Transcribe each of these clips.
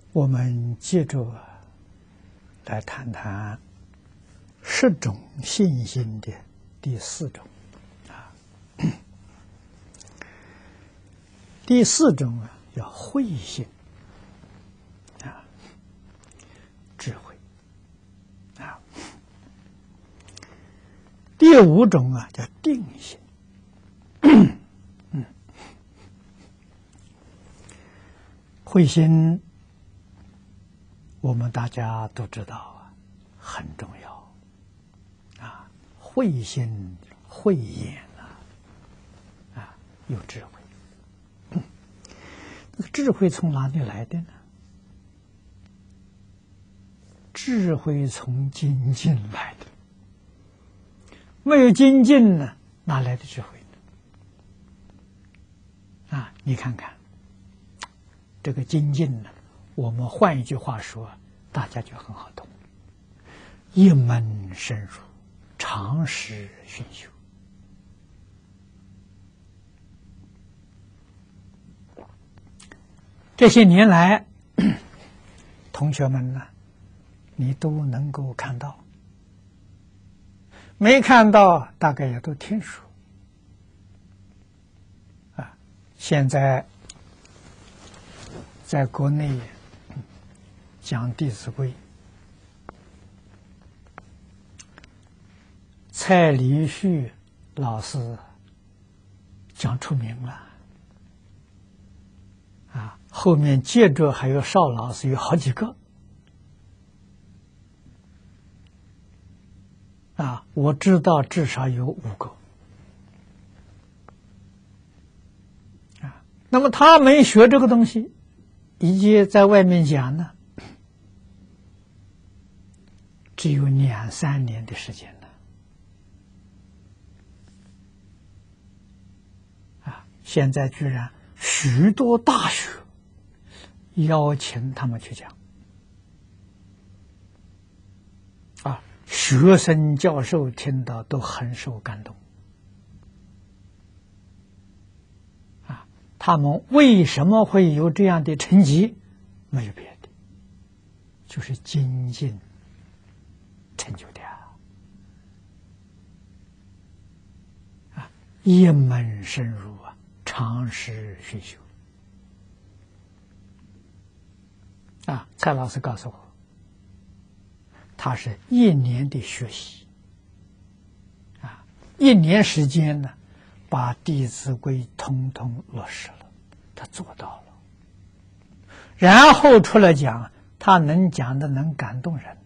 我们接着来谈谈10种信心的第4种啊。第4种啊，叫慧心啊，智慧啊。第5种啊，叫定心。慧心，我们大家都知道啊，很重要啊。慧心慧眼啊，有智慧。那个智慧从哪里来的呢？智慧从精进来的。没有精进呢，哪来的智慧呢？啊，你看看这个精进呢，我们换一句话说，大家就很好懂：一门深入，长时熏修。这些年来，同学们呢，你都能够看到，没看到大概也都听说啊。现在在国内讲《弟子规》，蔡礼旭老师讲出名了啊，后面接着还有邵老师，有好几个啊，我知道至少有5个啊。那么他们学这个东西，以及在外面讲呢，只有2、3年的时间了啊！现在居然许多大学邀请他们去讲啊，学生教授听到都很受感动啊！他们为什么会有这样的成绩？没有别的，就是精进成就的啊！一门深入啊，长时熏修啊！蔡老师告诉我，他是1年的学习啊，1年时间呢，把《弟子规》统统落实了，他做到了。然后出来讲，他能讲的能感动人，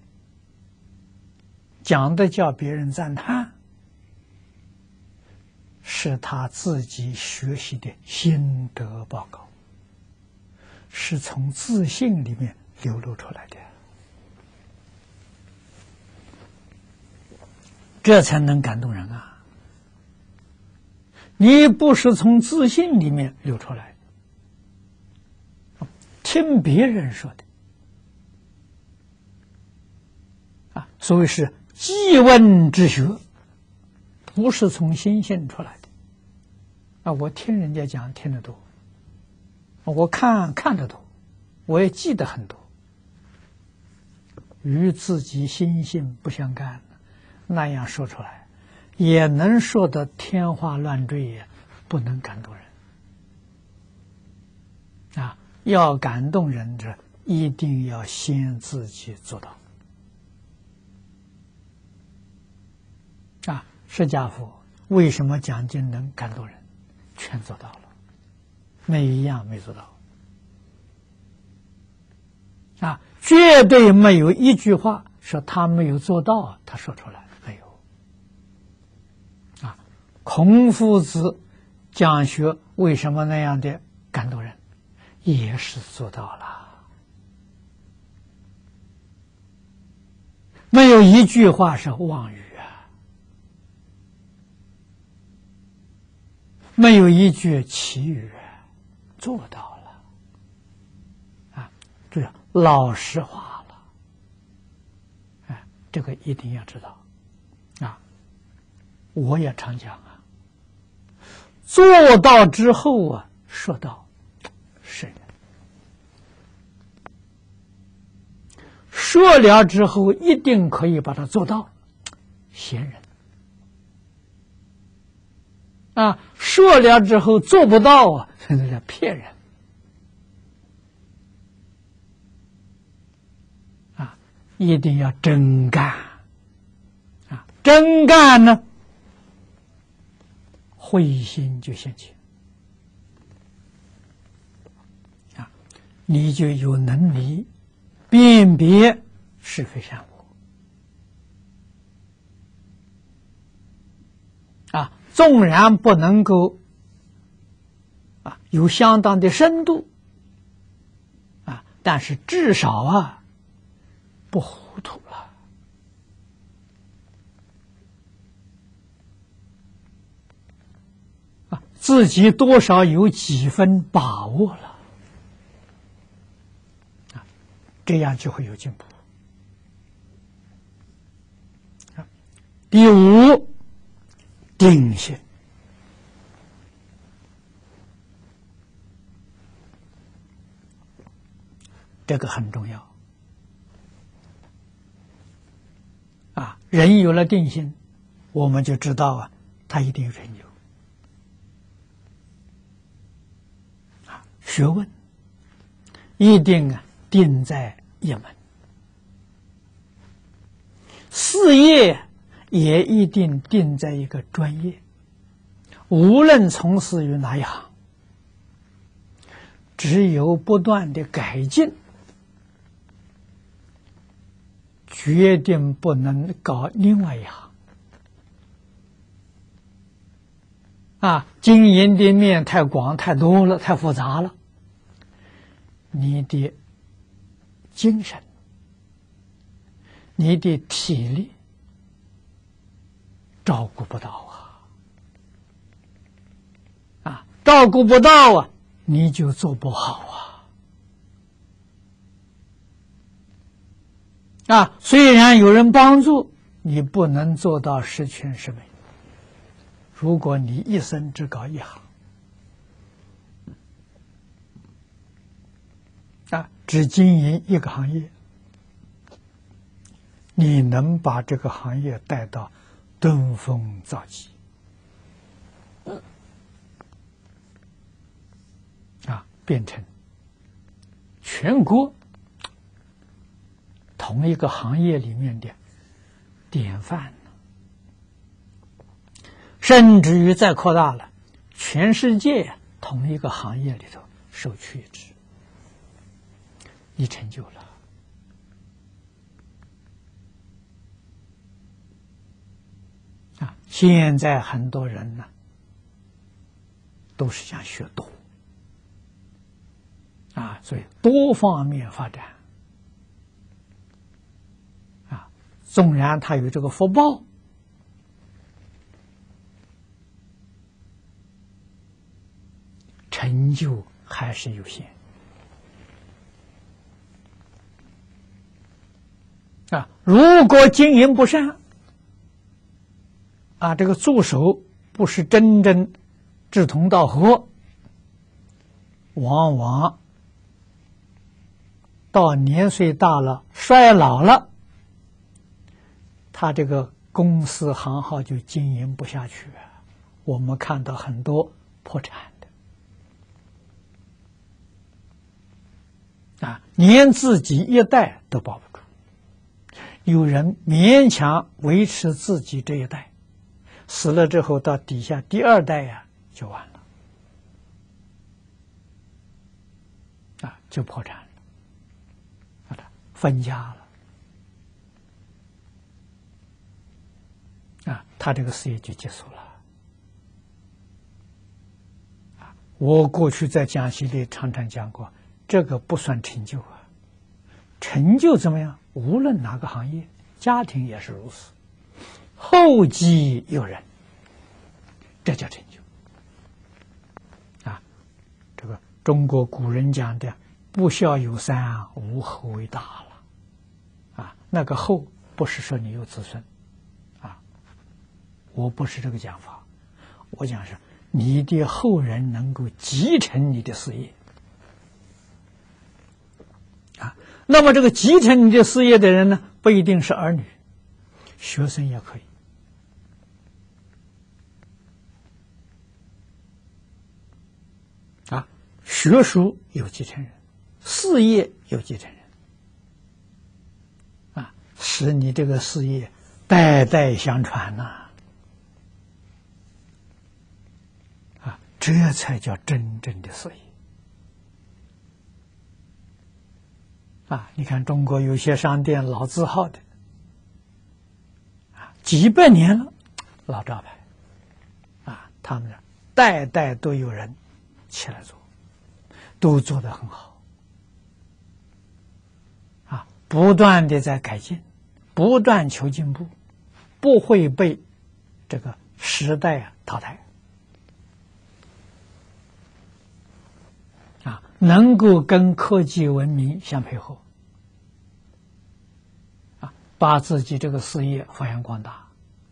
讲的叫别人赞叹，是他自己学习的心得报告，是从自信里面流露出来的，这才能感动人啊！你不是从自信里面流出来的，听别人说的啊，所谓是记问之学，不是从心性出来的啊。我听人家讲听得多，我看得多，我也记得很多，与自己心性不相干，那样说出来也能说得天花乱坠呀，不能感动人啊！要感动人者，一定要先自己做到啊！释迦佛为什么讲经能感动人？全做到了，没一样没做到啊！绝对没有一句话说他没有做到，他说出来没有啊！孔夫子讲学为什么那样的感动人？也是做到了，没有一句话是妄语啊，没有一句奇语，做到了啊！这老实话了，哎，这个一定要知道啊！我也常讲啊，做到之后啊，说到圣人说了之后一定可以把它做到，闲人。说了之后做不到啊，这是骗人。一定要真干。真干呢，慧心就现前。你就有能力辨别是非善恶。纵然不能够有相当的深度但是至少不糊涂了，自己多少有几分把握了，这样就会有进步。第五，定心。这个很重要人有了定心，我们就知道他一定有成就。学问一定定在一门，事业也一定定在一个专业。无论从事于哪一行，只有不断的改进，决定不能搞另外一行。经营的面太广太多了，太复杂了，你的精神、你的体力照顾不到照顾不到你就做不好虽然有人帮助，你不能做到十全十美。如果你一生只搞一行只经营一个行业，你能把这个行业带到登峰造极变成全国同一个行业里面的典范，甚至于再扩大了，全世界同一个行业里头首屈一指，你成就了。现在很多人呢，都是想学多所以多方面发展纵然他有这个福报，成就还是有限如果经营不善这个助手不是真正志同道合，往往到年岁大了衰老了，他这个公司行号就经营不下去我们看到很多破产的连自己一代都保不住，有人勉强维持自己这一代，死了之后到底下第二代就完了就破产了，分家了他这个事业就结束了我过去在讲习里常常讲过，这个不算成就成就怎么样？无论哪个行业，家庭也是如此，后继有人，这叫成就这个中国古人讲的不孝有三，无后为大了那个后不是说你有子孙我不是这个讲法，我讲是你的后人能够继承你的事业那么这个继承你的事业的人呢，不一定是儿女，学生也可以。学术有继承人，事业有继承人，使你这个事业代代相传呐，这才叫真正的事业。你看中国有些商店老字号的，几百年了，老招牌，他们代代都有人起来做，都做得很好，不断的在改进，不断求进步，不会被这个时代淘汰，能够跟科技文明相配合，把自己这个事业发扬光大，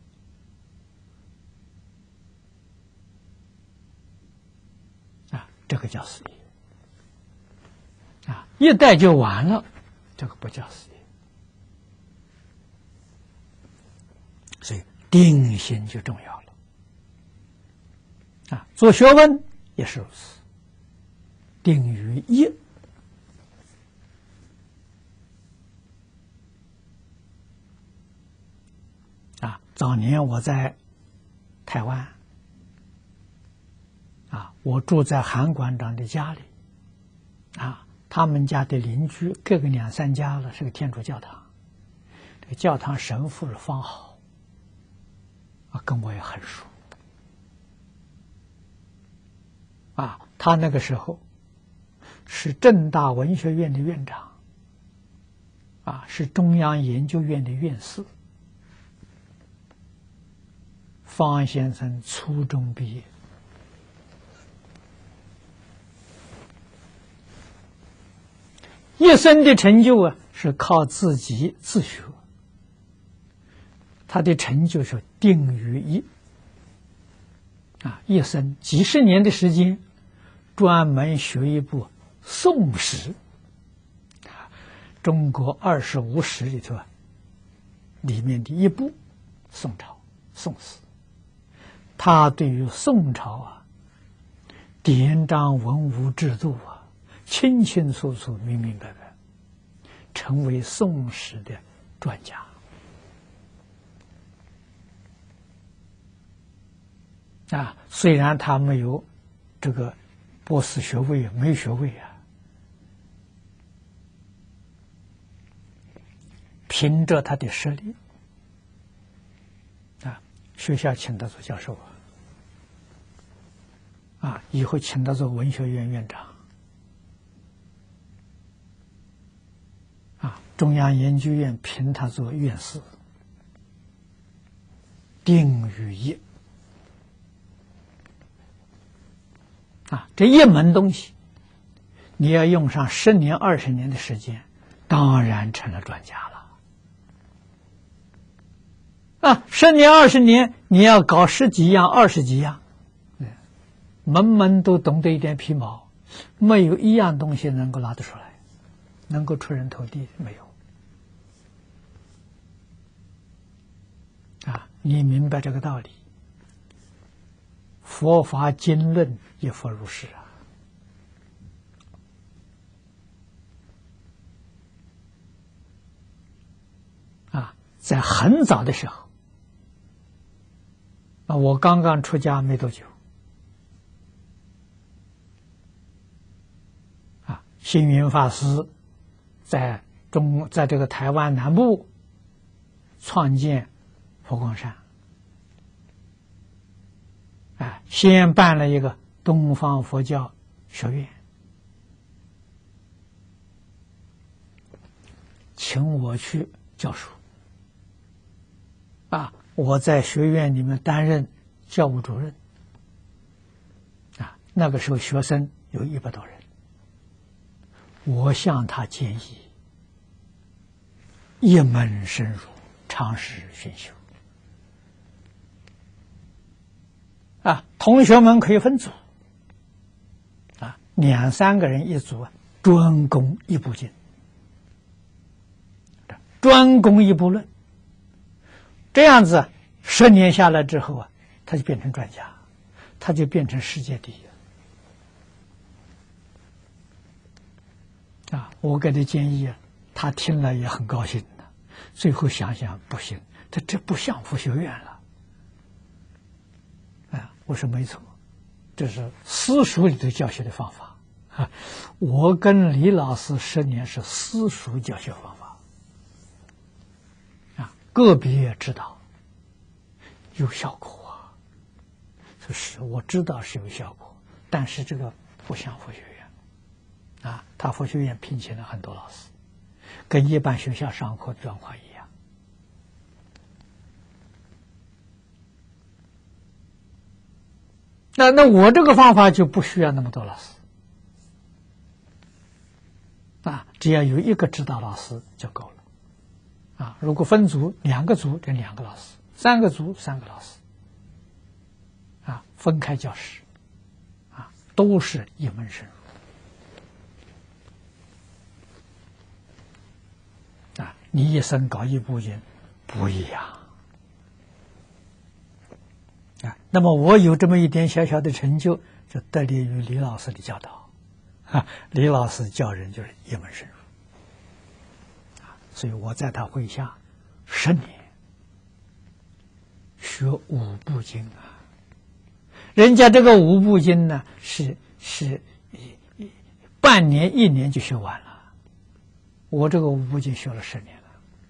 这个叫事业，一代就完了，这个不叫事业。所以定心就重要了，做学问也是如此，定于一。早年我在台湾，我住在韩馆长的家里，他们家的邻居各个2、3家了，是个天主教堂，这个教堂神父是方好，跟我也很熟，他那个时候是政大文学院的院长，是中央研究院的院士。方先生初中毕业，一生的成就是靠自己自学，他的成就是定于一，一生几十年的时间，专门学一部宋史，中国25史里头里面的一部宋朝宋史。他对于宋朝典章文武制度清清楚楚、明明白白，成为宋史的专家。虽然他没有这个博士学位，没学位凭着他的实力，学校请他做教授以后请他做文学院院长，中央研究院评他做院士，定于一，这一门东西，你要用上10年、20年的时间，当然成了专家了。10年、20年，你要搞10几样、20几样，门门都懂得一点皮毛，没有一样东西能够拿得出来，能够出人头地，没有。你明白这个道理，佛法经论亦复如是在很早的时候，我刚刚出家没多久，星云法师在这个台湾南部创建佛光山，先办了一个东方佛教学院，请我去教书，我在学院里面担任教务主任，那个时候学生有100多人，我向他建议一门深入，长时熏修，同学们可以分组，2、3个人一组，专攻一部经， 专攻一部论。这样子10年下来之后啊，他就变成专家，他就变成世界第一啊！我给他建议啊，他听了也很高兴的。最后想想不行，这不像佛学院了。啊，我说没错，这是私塾里头教学的方法啊。我跟李老师10年是私塾教学方法啊，个别指导有效果啊。就是我知道是有效果，但是这个不像佛学院啊，他佛学院聘请了很多老师，跟一般学校上课的状况一样。那我这个方法就不需要那么多老师啊，只要有一个指导老师就够了啊。如果分组，2个组就2个老师，3个组3个老师啊，分开教室啊，都是一门深入啊。你一生搞一部经不一样啊。那么我有这么一点小小的成就，就得力于李老师的教导啊。李老师教人就是一门深入啊，所以我在他麾下10年学5部经啊。人家这个5部经呢，是半年1年就学完了，我这个5部经学了10年了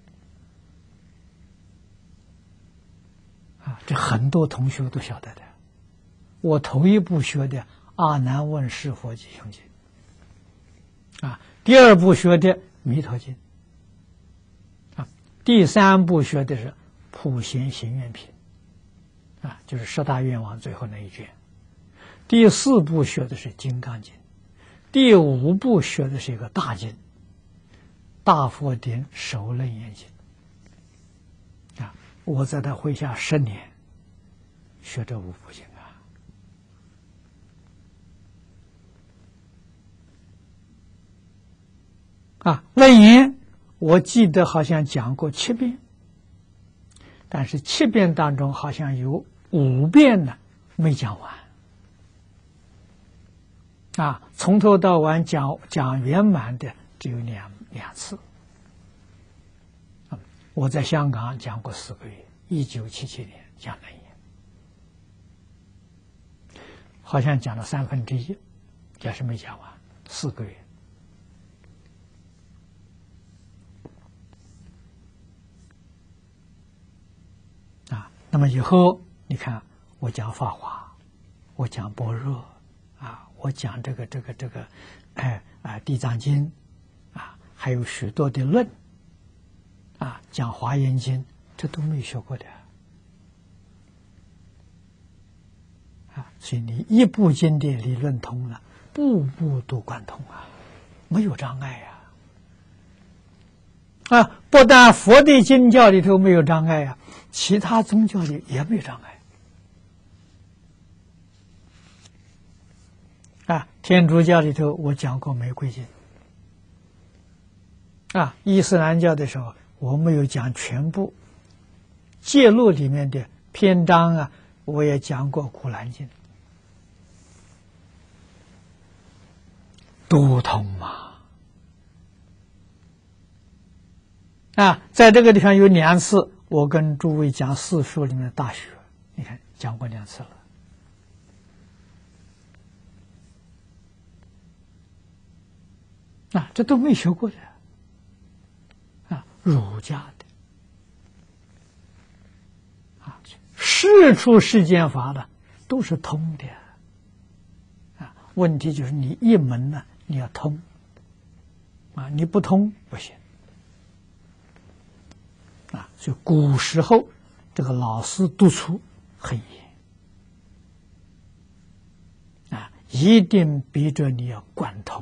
啊。这很多同学都晓得的。我头一部学的《阿难问释佛吉凶经》啊，第2部学的《弥陀经》啊，第3部学的是《普贤行愿品》啊，就是10大愿望最后那一卷。第4部学的是《金刚经》，第5部学的是一个大经，《大佛典首楞严经》啊。我在他麾下10年学这5部经啊。楞严我记得好像讲过7遍，但是7遍当中好像有5遍呢没讲完啊，从头到晚讲圆满的只有两次。我在香港讲过4个月，1977年讲楞严，好像讲了1/3，也是没讲完，4个月。啊，那么以后你看，我讲法华，我讲般若啊，我讲这个地藏经啊，还有许多的论啊，讲华严经，这都没学过的啊。所以你一部经的理论通了，步步都贯通啊，没有障碍啊。不但佛的经教里头没有障碍啊，其他宗教里也没有障碍啊。天主教里头我讲过玫瑰经啊，伊斯兰教的时候我没有讲全部，戒律里面的篇章啊，我也讲过古兰经，都通嘛。啊，在这个地方有2次，我跟诸位讲4书里面的大学，你看讲过2次了。啊，这都没学过的啊，儒家的啊，世出世间法呢都是通的啊。问题就是你一门呢，你要通啊，你不通不行啊。所以古时候这个老师督促很严啊，一定逼着你要贯通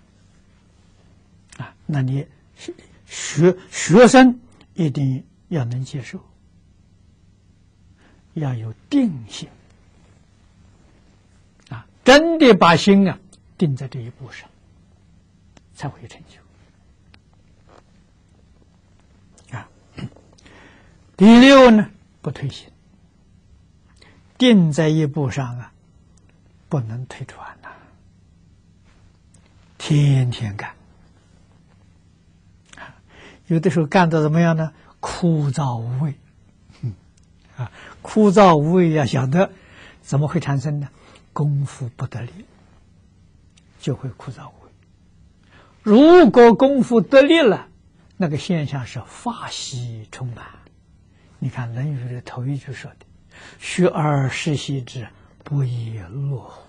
啊。那你学生一定要能接受，要有定性啊，真的把心啊定在这一步上，才会有成就第六呢，不退心，定在一步上啊，不能退转呐，天天干。有的时候干的怎么样呢？枯燥无味，枯燥无味要晓得怎么会产生呢？功夫不得力，就会枯燥无味。如果功夫得力了，那个现象是法喜充满。你看《论语》的头一句说的：“学而时习之，不亦乐乎。”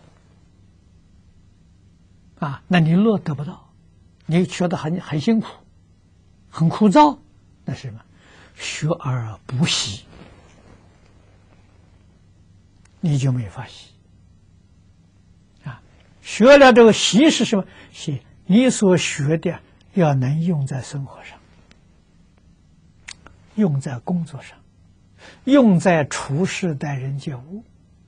那你乐得不到，你学得很辛苦，很枯燥，那是什么？学而不习，你就没法习。学了这个习是什么？习你所学的要能用在生活上，用在工作上，用在处事待人接物，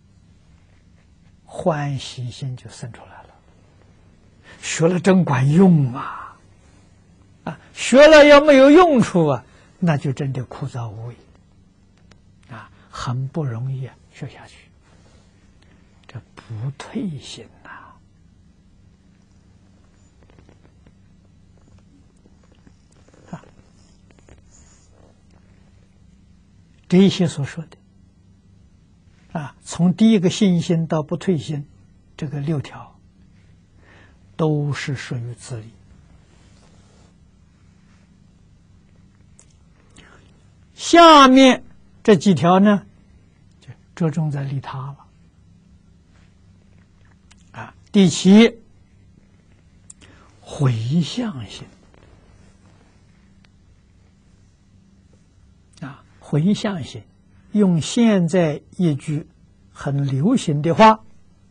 欢喜心就生出来了。学了真管用啊！学了要没有用处啊，那就真的枯燥无味很不容易学下去。这不退心呐！这些所说的从第一个信心到不退心，这个6条都是属于自利。下面这几条呢，就着重在利他了。第7，回向心。回向心，用现在一句很流行的话，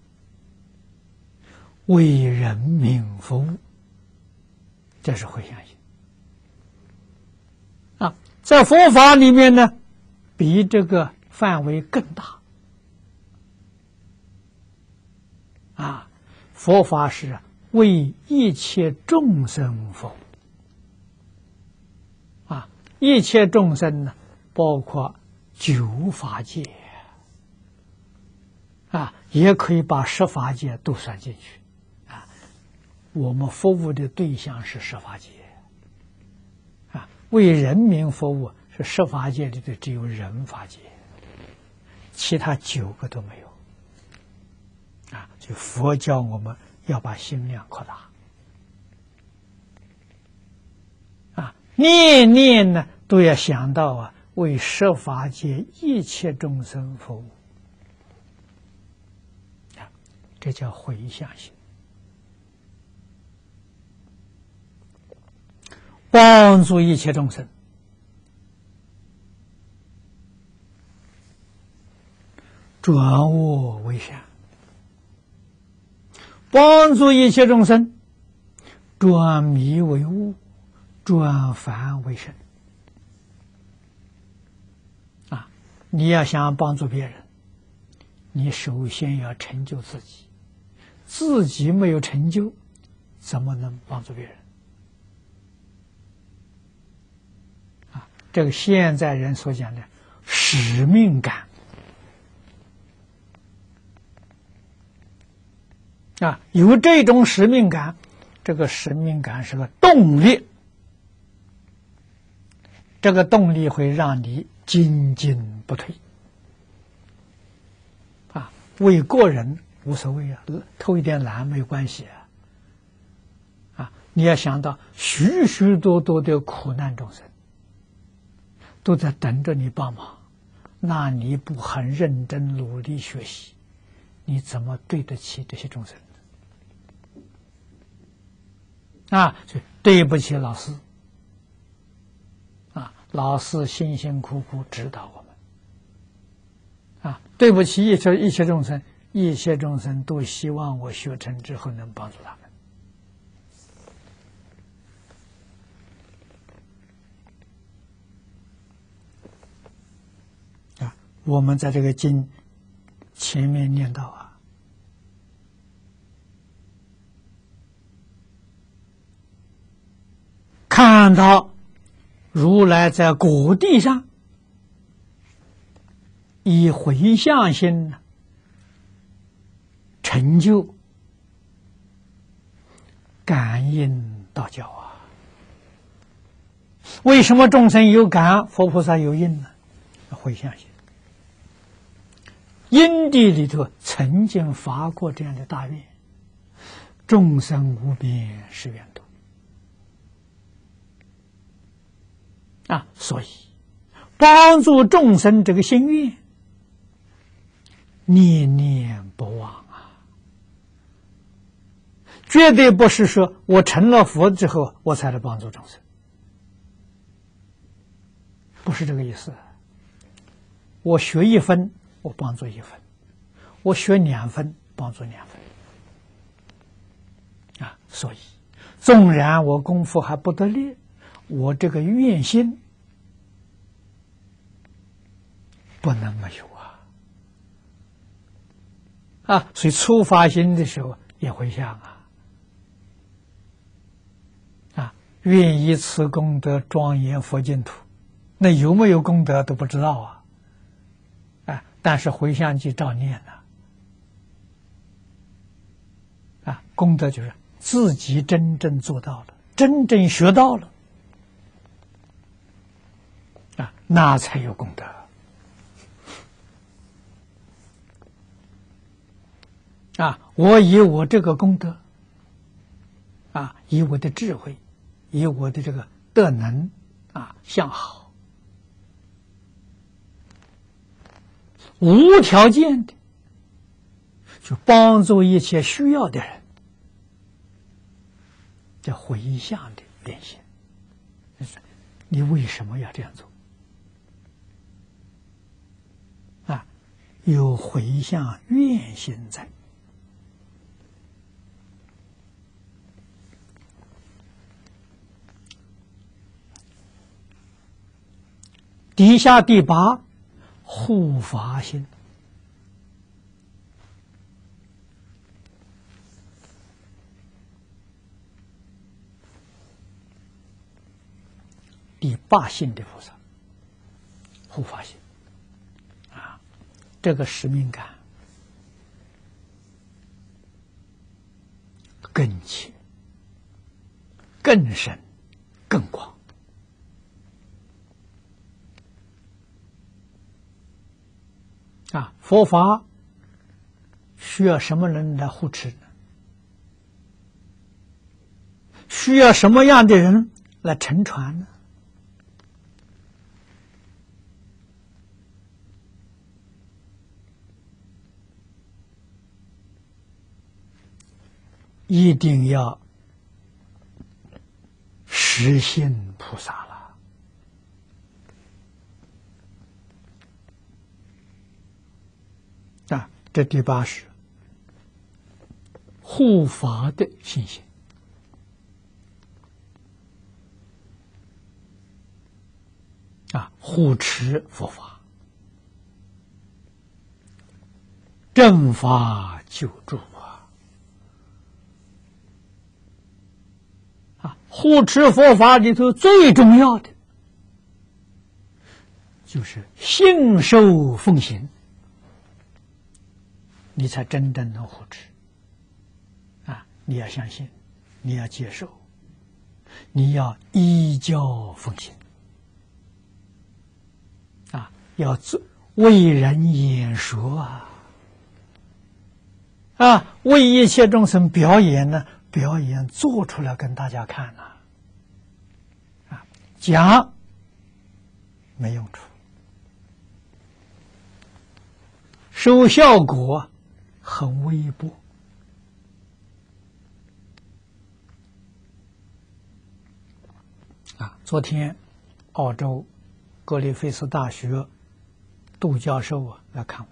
为人民服务，这是回向心。在佛法里面呢，比这个范围更大。佛法是为一切众生服务。一切众生呢，包括9法界也可以把10法界都算进去我们服务的对象是10法界为人民服务是10法界里的只有人法界，其他9个都没有所以佛教我们要把心量扩大念念呢都要想到为10法界一切众生服务这叫回向心。帮助一切众生，转恶为善；帮助一切众生，转迷为悟，转凡为圣。你要想帮助别人，你首先要成就自己，自己没有成就，怎么能帮助别人？这个现在人所讲的使命感有这种使命感，这个使命感是个动力，这个动力会让你精进不退为个人无所谓偷一点懒没有关系你要想到许许多多的苦难众生都在等着你帮忙，那你不很认真努力学习，你怎么对得起这些众生所以对不起老师老师辛辛苦苦指导我们对不起一切众生，一切众生都希望我学成之后能帮助他们我们在这个经前面念到看到如来在果地上以回向心呢，成就感应道教啊。为什么众生有感，佛菩萨有应呢？回向心。因地里头曾经发过这样的大愿：众生无边誓愿度啊，所以帮助众生这个心愿，念念不忘啊，绝对不是说我成了佛之后我才来帮助众生，不是这个意思。我学1分，我帮助1分；我学2分，帮助2分。啊，所以纵然我功夫还不得力，我这个愿心不能没有啊！所以初发心的时候也回向愿以此功德庄严佛净土。那有没有功德都不知道啊！但是回向记照念了功德就是自己真正做到了，真正学到了那才有功德我以我这个功德以我的智慧，以我的这个德能相好，无条件的去帮助一切需要的人，这回向的变现。你为什么要这样做有回向愿心在。底下第8，护法心。第8性的菩萨，护法心这个使命感更切、更深、更广佛法需要什么人来护持呢？需要什么样的人来承传呢？一定要实信菩萨了这第8是护法的信心护持佛法，正法救助护持佛法里头最重要的就是信受奉行，你才真正能护持你要相信，你要接受，你要依教奉行要做为人演说为一切众生表演呢，表演做出来跟大家看讲没用处，收效果很微薄昨天澳洲格里菲斯大学杜教授来看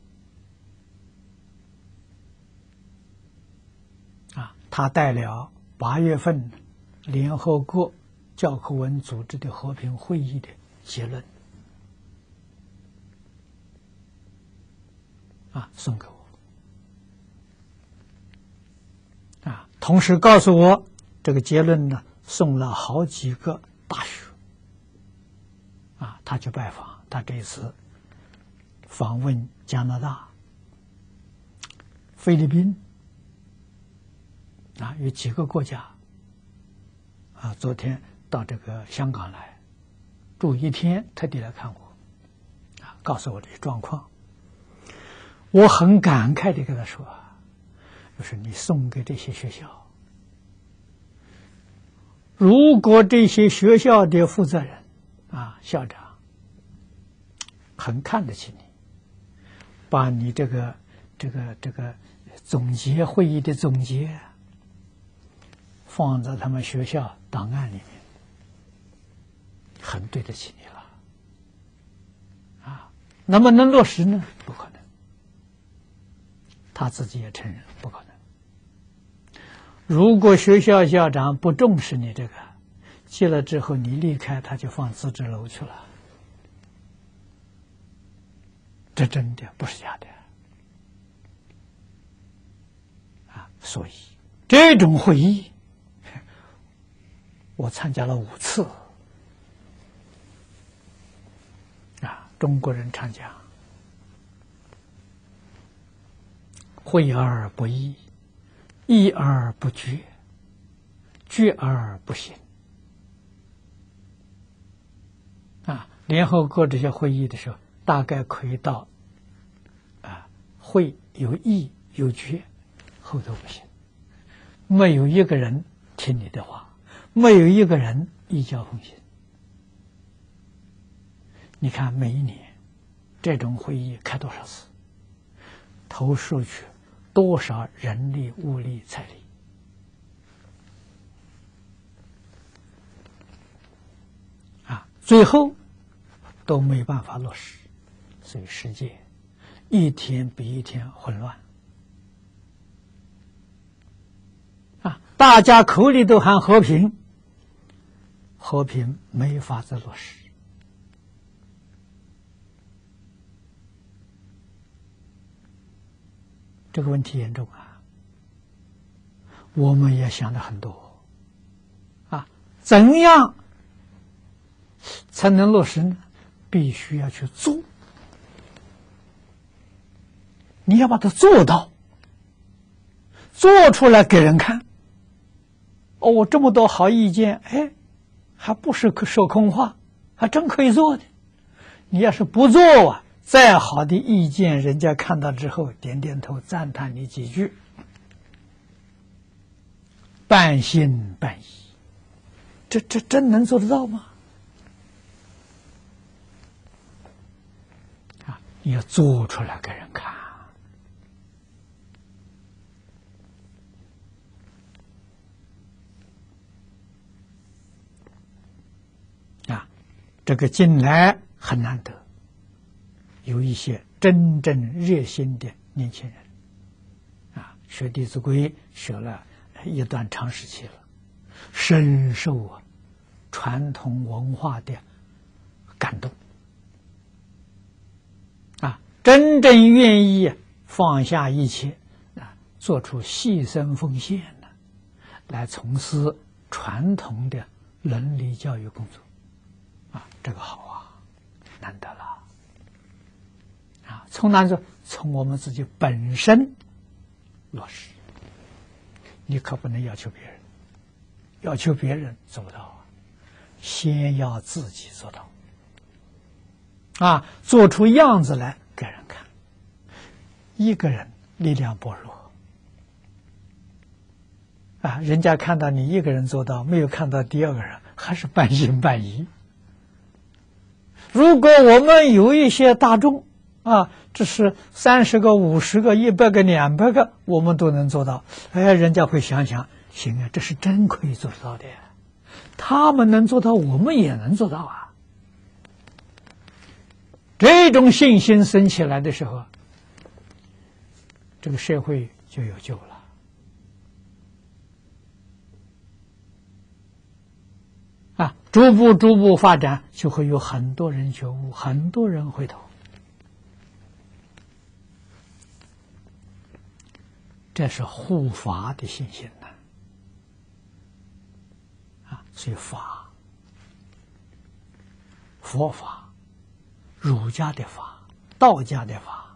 我他带了8月份联合国教科文组织的和平会议的结论送给我同时告诉我这个结论呢送了好几个大学他去拜访，他这一次访问加拿大、菲律宾啊，有几个国家啊。昨天到这个香港来住1天，特地来看我啊，告诉我这些状况。我很感慨地跟他说，就是你送给这些学校，如果这些学校的负责人啊、校长很看得起你，把你这个总结会议的总结放在他们学校档案里面，很对得起你了啊。那么能落实呢？不可能。他自己也承认不可能。如果学校校长不重视你这个，接了之后你离开，他就放自治楼去了。这真的不是假的啊！所以这种会议，我参加了5次啊。中国人常讲，会而不议，议而不决，决而不行啊。联合国这些会议的时候，大概可以到会有议有决，后头不行，没有一个人听你的话，没有一个人一交奉行。你看每一年这种会议开多少次，投出去多少人力物力财力啊，最后都没办法落实。所以世界一天比一天混乱啊！大家口里都喊和平，和平没法子落实。这个问题严重啊！我们也想的很多啊，怎样才能落实呢？必须要去做，你要把它做到，做出来给人看。哦，这么多好意见，哎，还不是说空话，还真可以做的。你要是不做啊，再好的意见，人家看到之后点点头，赞叹你几句，半信半疑，这真能做得到吗？啊，你要做出来给人看。啊，这个近来很难得，有一些真正热心的年轻人，啊，学《弟子规》学了一段长时期了，深受传统文化的感动，啊，真正愿意放下一切，啊，做出牺牲奉献的，来从事传统的伦理教育工作。啊，这个好啊，难得了啊！从哪说？从我们自己本身落实。你可不能要求别人，要求别人做不到啊，先要自己做到啊，做出样子来给人看。一个人力量薄弱啊，人家看到你一个人做到，没有看到第二个人，还是半信半疑。如果我们有一些大众啊，这是30个、50个、100个、200个，我们都能做到，哎，人家会想想，行啊，这是真可以做得到的，他们能做到，我们也能做到啊。这种信心升起来的时候，这个社会就有救了。啊，逐步发展，就会有很多人觉悟，很多人回头。这是护法的信心呐！啊，所以法、佛法、儒家的法、 道家的法，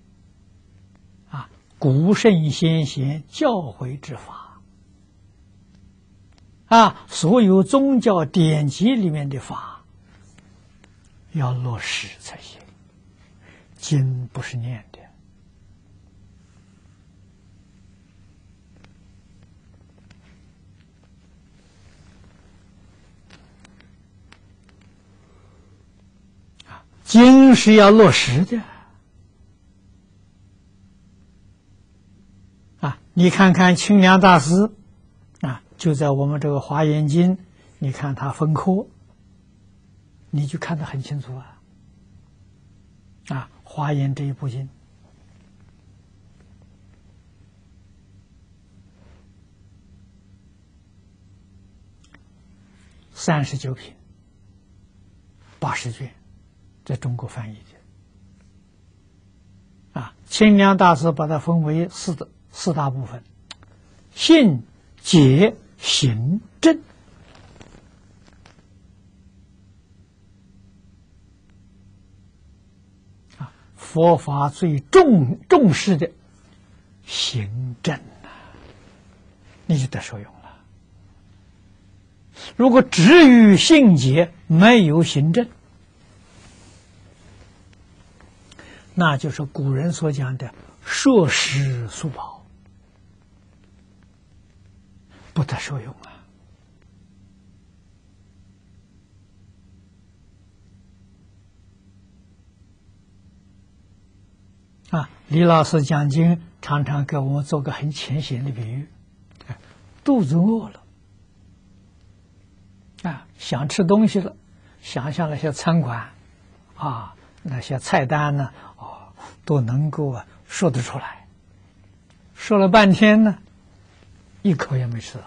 古圣先贤教诲之法，所有宗教典籍里面的法，要落实才行。经不是念的。经是要落实的。你看看清凉大师，就在我们这个《华严经》，你看他分科，你就看得很清楚华严这一部经，39品，80卷，在中国翻译的。清凉大师把它分为四大部分：信、解、行、证。佛法最重视的行证你就得受用了。如果只于信解没有行证，那就是古人所讲的摄食素宝，不得受用李老师讲经常常给我们做个很浅显的比喻，肚子饿了想吃东西了，想象那些餐馆那些菜单呢都能够说得出来，说了半天呢一口也没吃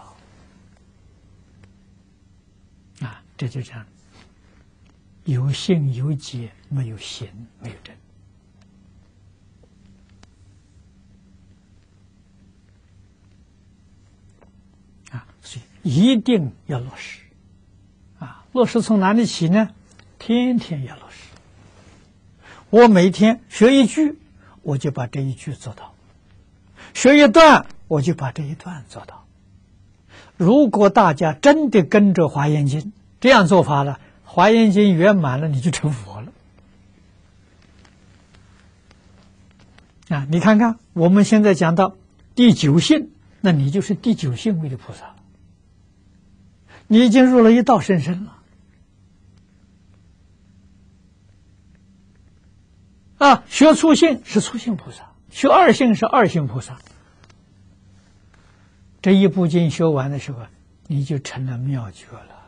到这就这样，有信有解，没有行没有证所以一定要落实落实从哪里起呢？天天要落实。我每天学一句，我就把这一句做到；学一段，我就把这一段做到。如果大家真的跟着《华严经》这样做法了，《华严经》圆满了，你就成佛了。你看看我们现在讲到第9性，那你就是第9性位的菩萨，你已经入了一道甚深了。学初性是初性菩萨，学二性是二性菩萨。这一部经学完的时候，你就成了妙觉了，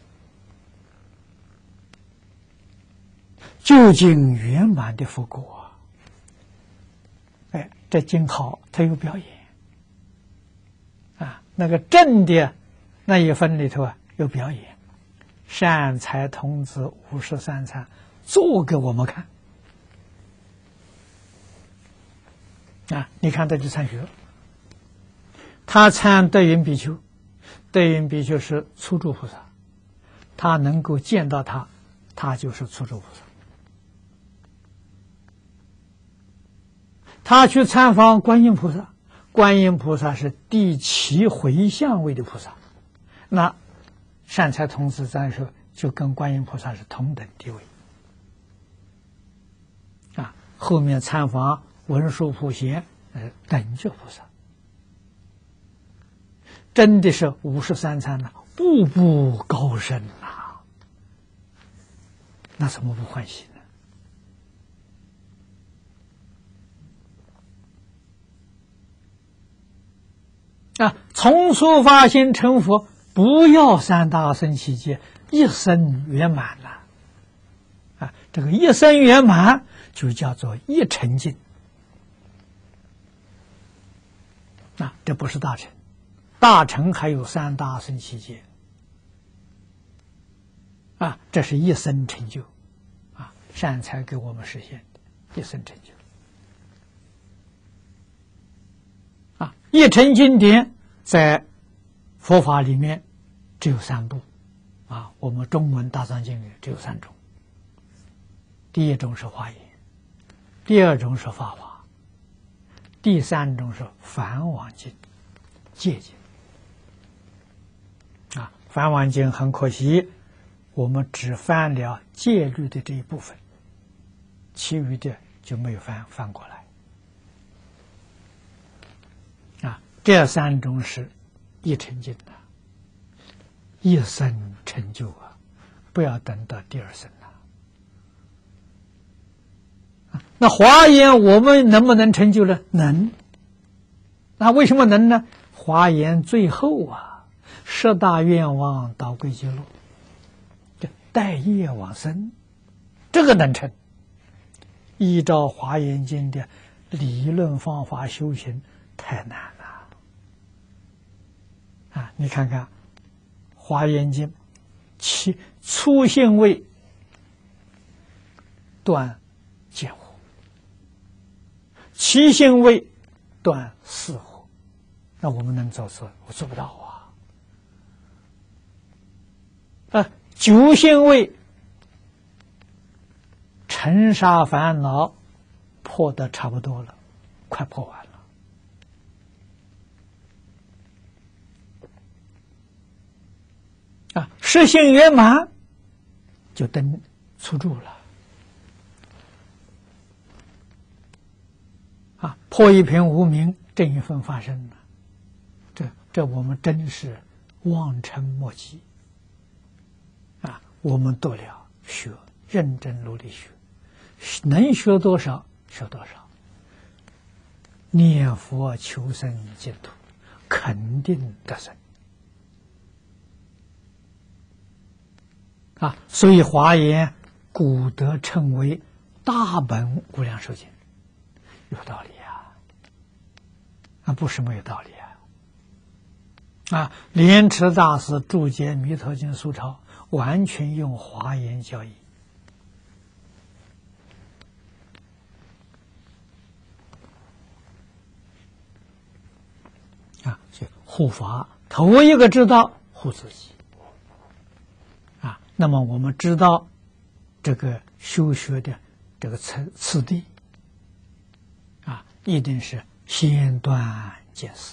究竟圆满的佛果。这经好，它有表演那个正的那一分里头有表演，善财童子53参做给我们看你看这就参学，他参德云比丘，德云比丘是初住菩萨，他能够见到他，他就是初住菩萨。他去参访观音菩萨，观音菩萨是第7回向位的菩萨，那善财童子在说就跟观音菩萨是同等地位后面参访文殊普贤等觉菩萨，真的是53参步步高升那怎么不欢喜呢？从初发心成佛，不要3大阿僧祇劫，一生圆满了这个一生圆满就叫做一成净这不是大乘，大乘还有3大阿僧祇劫这是一生成就善财给我们实现的一生成就一乘经典在佛法里面只有3部我们中文大藏经里只有3种。第一种是华严， 第二种是法华，第三种是梵网经、戒经。梵网经很可惜，我们只翻了戒律的这一部分，其余的就没有翻过来。这三种是一成经的，一生成就啊，不要等到第二生了。那华严我们能不能成就呢？能。那为什么能呢？华严最后啊，10大愿望导归极乐，这带业往生，这个能成。依照华严经的理论方法修行太难了。你看看华严经，其初信位断见惑，其信位断四惑，那我们能做错？我做不到啊！九信位尘沙烦恼破得差不多了，快破完了。实性圆满，就等出住了。破一品无明，正一分发生了。这我们真是望尘莫及。我们都了学，认真努力学，能学多少学多少。念佛求生净土，肯定得生。所以华严古德称为大本无量寿经，有道理不是没有道理莲池大师注解弥陀经疏钞，完全用华严教义。所以护法头一个知道护自己。那么我们知道这个修学的这个次第一定是先断见思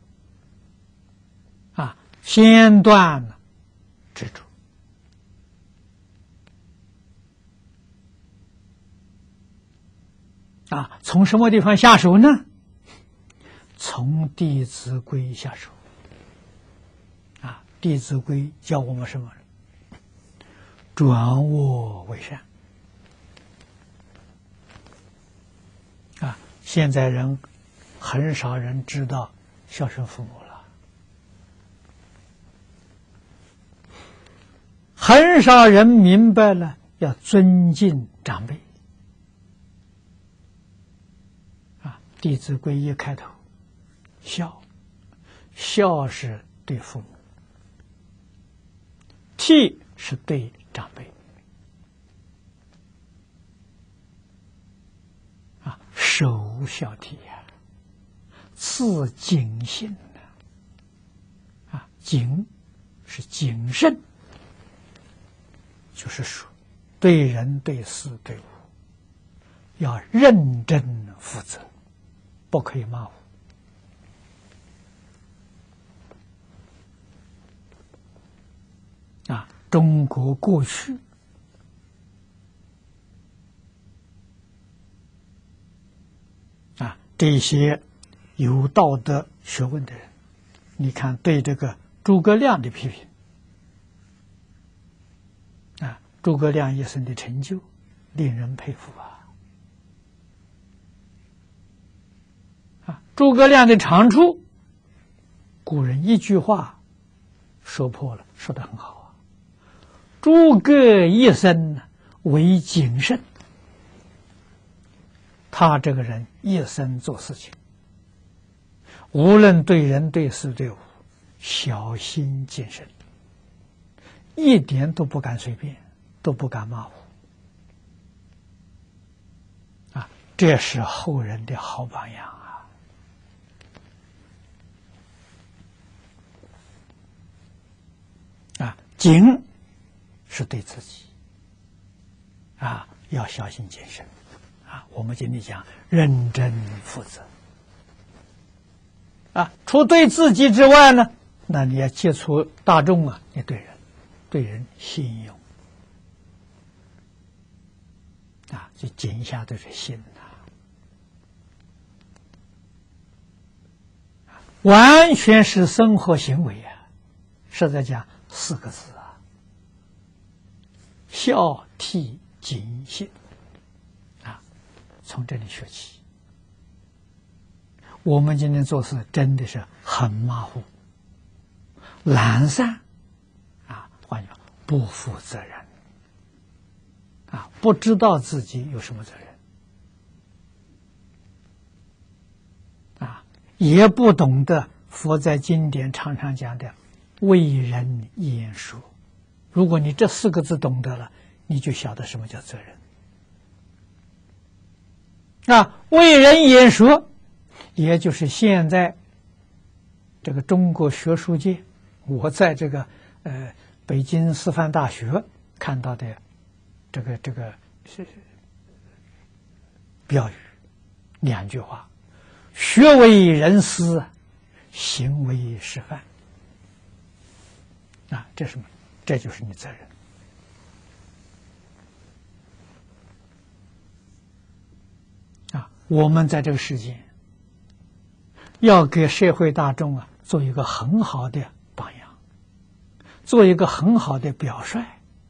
先断执着从什么地方下手呢？从《弟子规》下手《弟子规》教我们什么？转恶为善现在人很少人知道孝顺父母了，很少人明白了要尊敬长辈弟子规一开头，孝是对父母，悌是对长辈首孝悌次谨信谨是谨慎，就是说对人对事对物要认真负责，不可以马虎中国过去这些有道德学问的人，你看对这个诸葛亮的批评诸葛亮一生的成就令人佩服诸葛亮的长处，古人一句话说破了，说得很好诸葛一生为谨慎，他这个人一生做事情，无论对人对事对物，小心谨慎，一点都不敢随便，都不敢马虎这是后人的好榜样谨是对自己要小心谨慎我们今天讲认真负责除对自己之外呢，那你要接触大众你对人信用就紧下对这心完全是生活行为是在讲4个字孝悌谨信从这里学起。我们今天做事真的是很马虎、懒散换句话不负责任不知道自己有什么责任也不懂得佛在经典常常讲的为人言说。如果你这4个字懂得了，你就晓得什么叫责任为人言说，也就是现在这个中国学术界，我在这个北京师范大学看到的这个是标语2句话：学为人师，行为示范这是什么？这就是你责任我们在这个世界要给社会大众做一个很好的榜样，做一个很好的表率。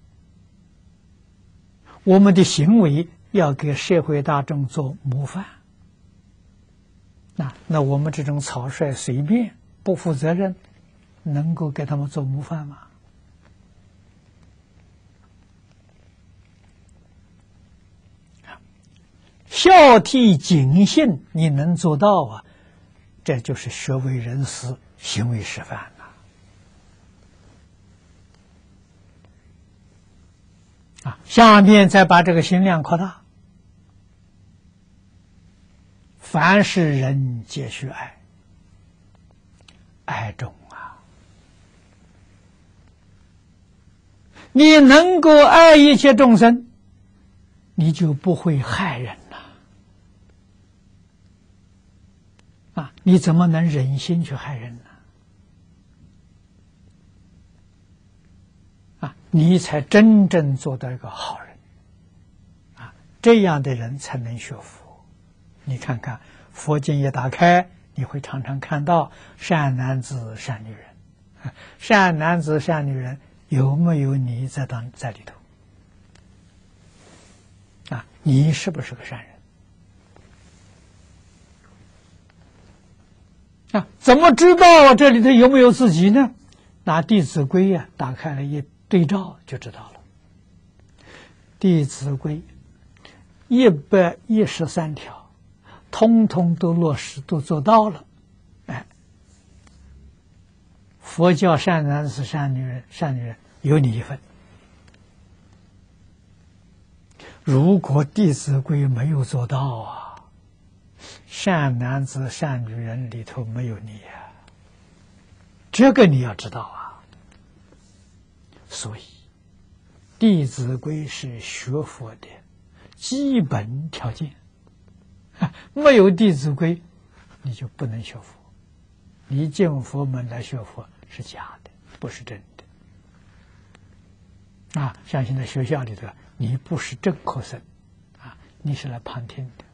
我们的行为要给社会大众做模范那我们这种草率随便不负责任能够给他们做模范吗？孝悌谨信你能做到这就是学为人师，行为示范下面再把这个心量扩大，凡是人皆须爱，爱众你能够爱一切众生，你就不会害人你怎么能忍心去害人呢？你才真正做到一个好人这样的人才能学佛。你看看佛经一打开，你会常常看到善男子善女人善男子善女人有没有你在里头你是不是个善人怎么知道这里头有没有自己呢？拿《弟子规》打开了一对照就知道了。《弟子规》113条，通通都落实，都做到了。佛教善男子善女人有你一份。如果《弟子规》没有做到善男子善女人里头没有你这个你要知道所以《弟子规》是学佛的基本条件没有《弟子规》你就不能学佛，你进佛门来学佛是假的，不是真的像现在学校里头你不是正科生你是来旁听的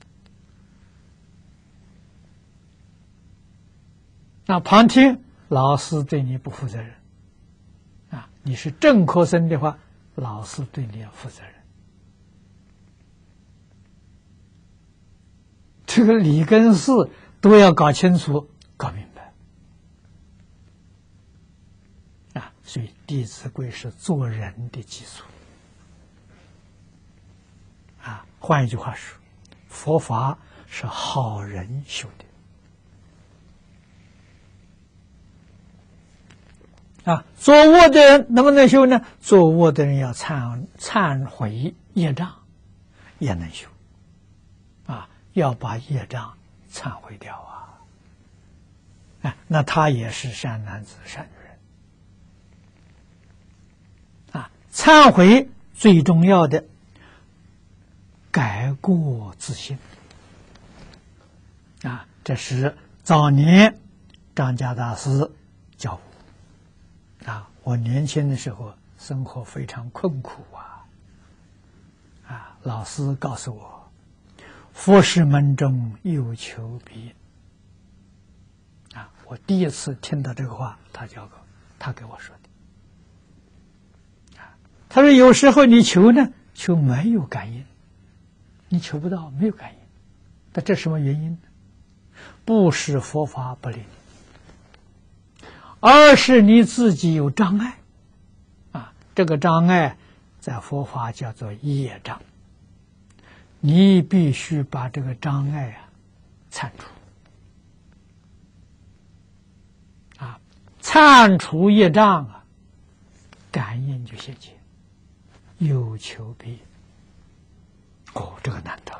旁听老师对你不负责任你是正科生的话，老师对你要负责任。这个理跟事都要搞清楚搞明白所以《弟子规》是做人的基础换一句话说，佛法是好人修的作恶的人能不能修呢？作恶的人要忏悔业障，也能修要把业障忏悔掉那他也是善男子善女人忏悔最重要的改过自新。这是早年张家大师教我。我年轻的时候生活非常困苦老师告诉我，佛事门中有求必应。我第一次听到这个话，他给我说的。他说有时候你求呢，求没有感应，你求不到，没有感应，那这什么原因呢？不是佛法不灵，而是你自己有障碍。这个障碍在佛法叫做业障，你必须把这个障碍铲除。铲除业障感应就现前，有求必应。这个难得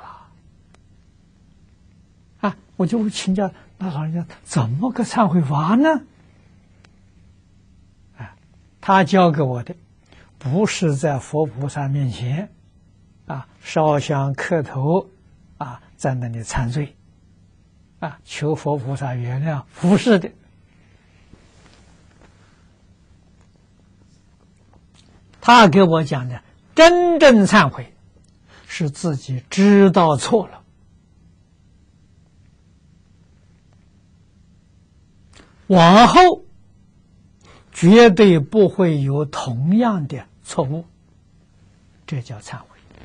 了。我就请教那老人家怎么个忏悔法呢？他教给我的不是在佛菩萨面前烧香磕头在那里忏罪求佛菩萨原谅，不是的。他给我讲的真正忏悔是自己知道错了，往后绝对不会有同样的错误，这叫忏悔。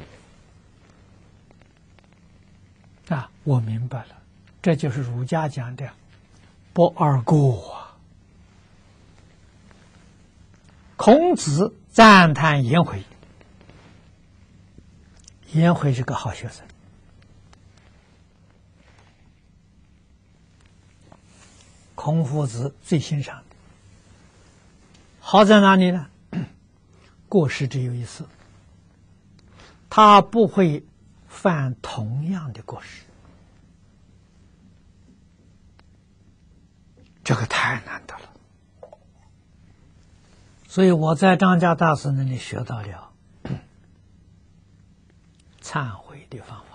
我明白了，这就是儒家讲的不二过孔子赞叹颜回，颜回是个好学生，孔夫子最欣赏的。好在哪里呢？过失只有一次，他不会犯同样的过失，这个太难得了。所以我在张家大师那里学到了忏悔的方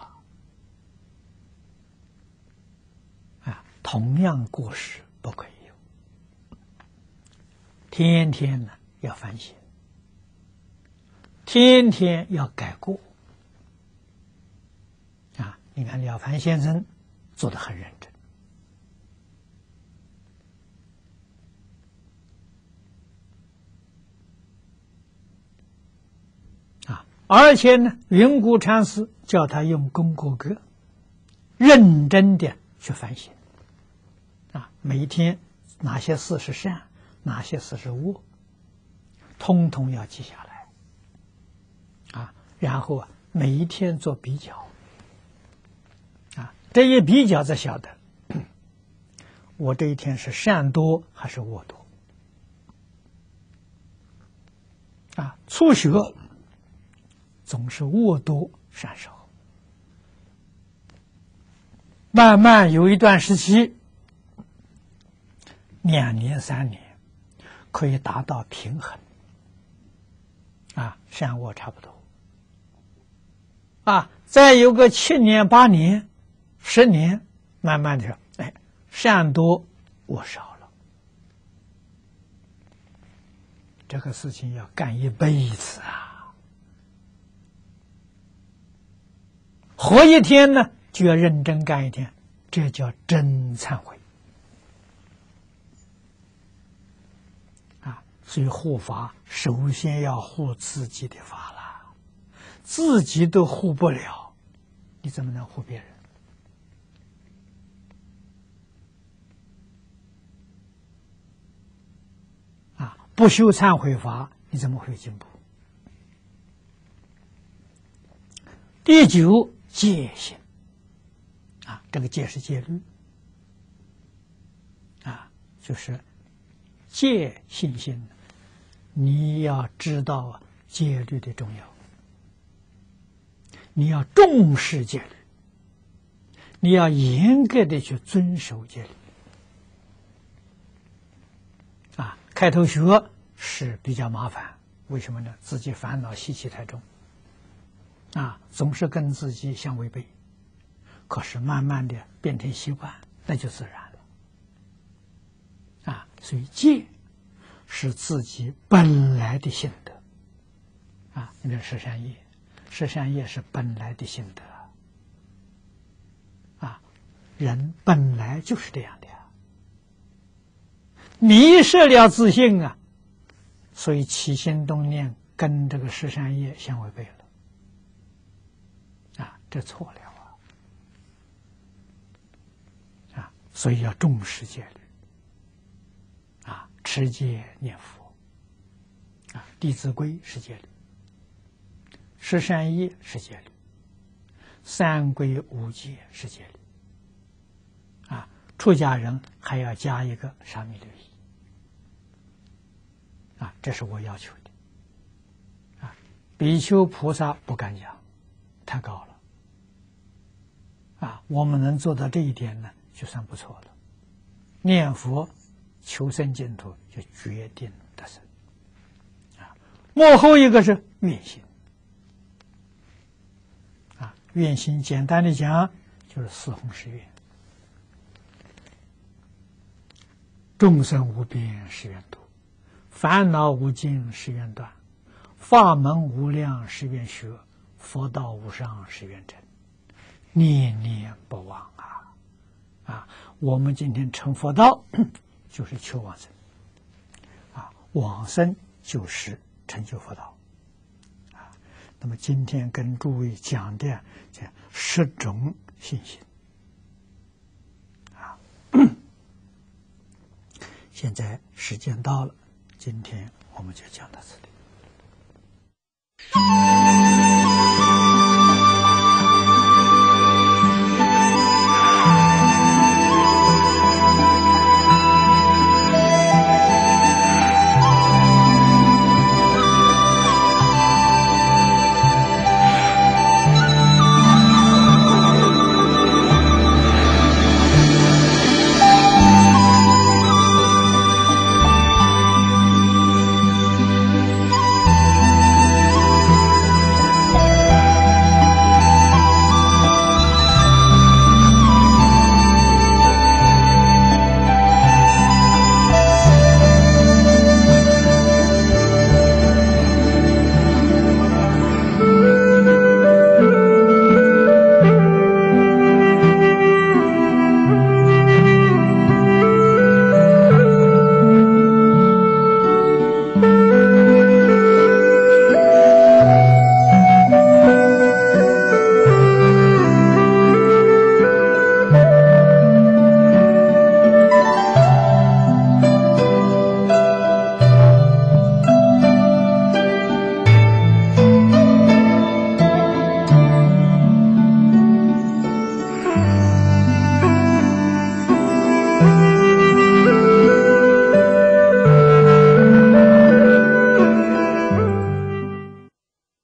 法。同样过失不可以有，天天呢要反省，天天要改过。你看了凡先生做得很认真。而且呢，云谷禅师叫他用功过格，认真的去反省。每一天哪些事是善，哪些事是恶，通通要记下来。然后每一天做比较。这一比较才晓得，我这一天是善多还是恶多。初学总是恶多善少，慢慢有一段时期，2年3年可以达到平衡，善恶差不多。再有个7年8年10年，慢慢的善多恶少了。这个事情要干一辈子活一天呢，就要认真干一天，这叫真忏悔。所以护法首先要护自己的法了，自己都护不了，你怎么能护别人？不修忏悔法，你怎么会有进步？第9，戒心。这个戒是戒律，就是戒信心。你要知道戒律的重要，你要重视戒律，你要严格的去遵守戒律。开头学是比较麻烦，为什么呢？自己烦恼习气太重。 总是跟自己相违背，可是慢慢的变成习惯，那就自然了。所以戒是自己本来的性德。你这十善业，十善业是本来的性德。人本来就是这样的迷失了自性所以起心动念跟这个十善业相违背了。这错了所以要重视戒律。持戒念佛弟子规是戒律，十善业是戒律，三规五戒是戒律。出家人还要加一个沙弥律仪。这是我要求的。比丘菩萨不敢讲，太高了。我们能做到这一点呢，就算不错了。念佛求生净土，就决定得生。幕后一个是愿心。愿心简单的讲，就是四弘誓愿。众生无边誓愿度，烦恼无尽誓愿断，法门无量誓愿学，佛道无上誓愿成，念念不忘我们今天成佛道，就是求往生。往生就是成就佛道。那么今天跟诸位讲的这10种信心。现在时间到了，今天我们就讲到这里。